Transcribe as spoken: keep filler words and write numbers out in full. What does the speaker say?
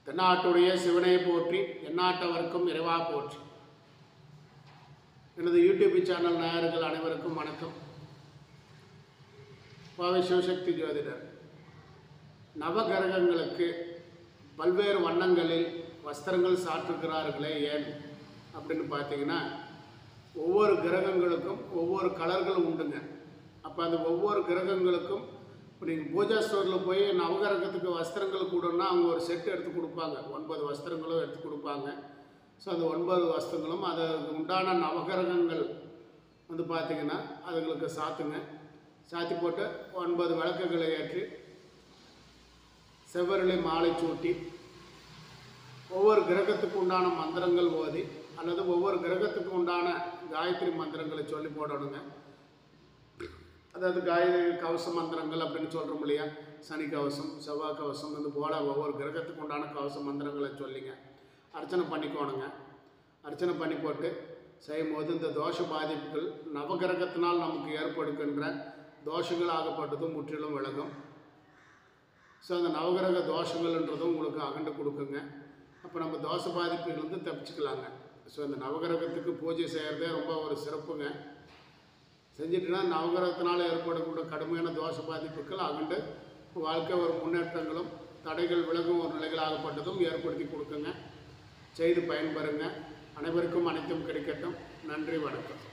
தென்னாட்டுடைய சிவனை போற்றி எந்நாட்டவர்க்கும் இறைவா போற்றி. எனது யூடியூப் சேனல் நேயர்கள் அனைவருக்கும் வணக்கம். பாவை சிவசக்தி ஜோதிடர். நவகிரகங்களுக்கு பல்வேறு வண்ணங்களில் வஸ்திரங்கள் சாற்றுகிறார்களே ஏன் அப்படின்னு பார்த்தீங்கன்னா, ஒவ்வொரு கிரகங்களுக்கும் ஒவ்வொரு கலர்கள் உண்டுங்க. அப்போ அந்த ஒவ்வொரு கிரகங்களுக்கும் இப்போ நீங்கள் பூஜா ஸ்டோரில் போய் நவகிரகத்துக்கு வஸ்திரங்கள் கூடன்னா அவங்க ஒரு செட் எடுத்து கொடுப்பாங்க, ஒன்பது வஸ்திரங்களும் எடுத்து கொடுப்பாங்க. ஸோ அந்த ஒன்பது வஸ்திரங்களும் அதுக்கு உண்டான நவகிரகங்கள் வந்து பார்த்திங்கன்னா அதுங்களுக்கு சாத்துங்க. சாத்தி போட்டு ஒன்பது விளக்குகளை ஏற்றி செவ்வரளி மாலை சூட்டி ஒவ்வொரு கிரகத்துக்கு உண்டான மந்திரங்கள் ஓதி அல்லது ஒவ்வொரு கிரகத்துக்கு உண்டான காயத்ரி மந்திரங்களை சொல்லி போடணுங்க. அதாவது காயத்ரி கவச மந்திரங்கள் அப்படின்னு சொல்கிறோம் இல்லையா, சனி கவசம், செவ்வாய் கவசம், இது போல் ஒவ்வொரு கிரகத்துக்கு உண்டான கவச மந்திரங்களை சொல்லிங்க அர்ச்சனை பண்ணிக்கோணுங்க. அர்ச்சனை பண்ணி போட்டு செய்யும்போது இந்த தோஷ பாதிப்புகள் நவகிரகத்தினால் நமக்கு ஏற்படுகின்ற தோஷங்கள் ஆகப்பட்டதும் முற்றிலும் விலகும். ஸோ அந்த நவகிரக தோஷங்கள்ன்றதும் உங்களுக்கு அகண்டு கொடுக்குங்க. அப்போ நம்ம தோஷ பாதிப்புலேருந்து தப்பிச்சுக்கலாங்க. ஸோ இந்த நவகிரகத்துக்கு பூஜை செய்கிறதே ரொம்ப ஒரு சிறப்புங்க. செஞ்சிட்டுனா நவகிரகத்தினால் ஏற்படக்கூடிய கடுமையான தோஷ பாதிப்புகள் அகண்டு வாழ்க்கை ஒரு முன்னேற்றங்களும் தடைகள் விலகும் ஒரு நிலைகளாகப்பட்டதும் ஏற்படுத்தி கொடுக்குங்க. செய்து பயன்பெறுங்க. அனைவருக்கும் அனைத்தும் கிடைக்கட்டும். நன்றி, வணக்கம்.